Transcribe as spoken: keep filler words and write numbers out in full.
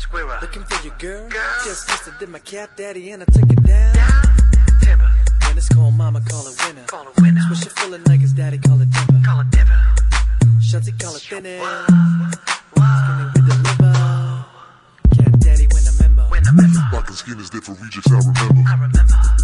Squirrel. Looking for your girl? Girl. Just visited my cat daddy and I took it down. Down. Timber. When it's cold, mama call it winter. Call it winter. Swisher full of niggas, daddy call it timber. Call it timber. Shunty call it thinning. Whoa. Skinny with the liver. Cat daddy when I remember. When I remember. Rockin' skin is there for rejects, I remember. I remember.